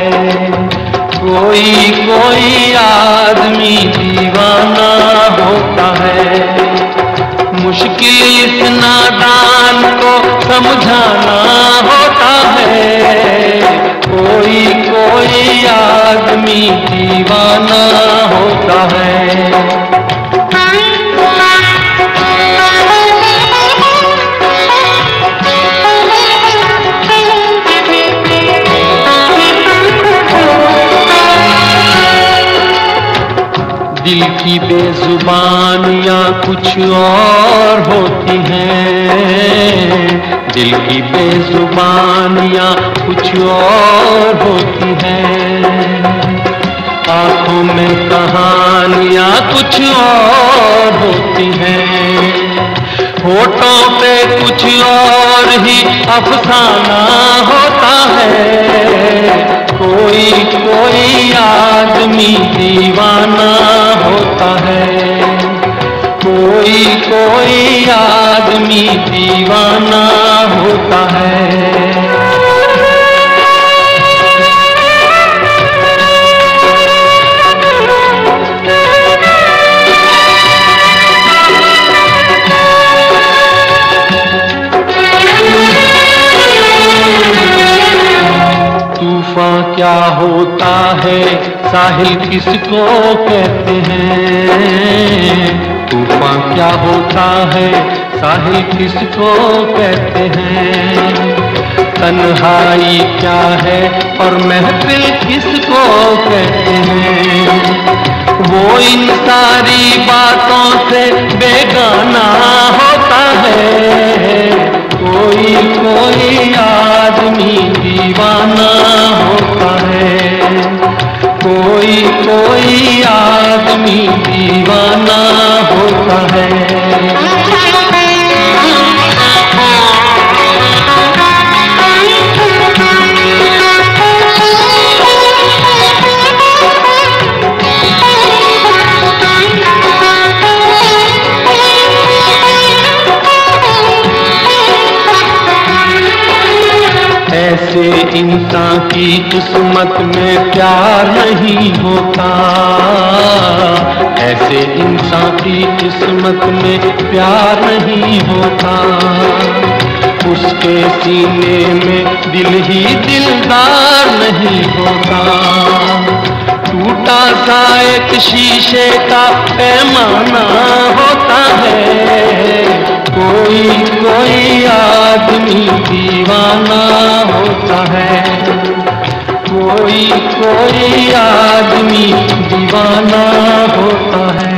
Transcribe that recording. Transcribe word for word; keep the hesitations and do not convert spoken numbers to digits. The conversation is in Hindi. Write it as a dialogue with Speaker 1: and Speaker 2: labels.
Speaker 1: कोई कोई आदमी दीवाना होता है। मुश्किल इस नादान को समझाना होता है। कोई कोई आदमी दीवाना होता है। दिल की बेजुबानियाँ कुछ और होती हैं। दिल की बेजुबानियाँ कुछ और होती हैं। आँखों में कहानियाँ कुछ और होती हैं। होठों पे कुछ और ही अफसाना होता है। कोई कोई आदमी दीवाना होता है। कोई कोई आदमी दीवाना होता है। क्या होता है, साहिल किसको कहते हैं? तूफान क्या होता है, साहिल किसको कहते हैं? तन्हाई क्या है और महफिल किसको कहते हैं? वो इन सारी बातों से बेगाना होता है। कोई कोई आदमी दीवाना होता है। कोई कोई आदमी दीवाना होता है। ऐसे इंसान की किस्मत में प्यार नहीं होता। ऐसे इंसान की किस्मत में प्यार नहीं होता। उसके सीने में दिल ही दिलदार नहीं होता। टूटा सा एक शीशे का पैमाना होता है। कोई कोई आदमी दीवाना होता है। कोई कोई आदमी दीवाना होता है।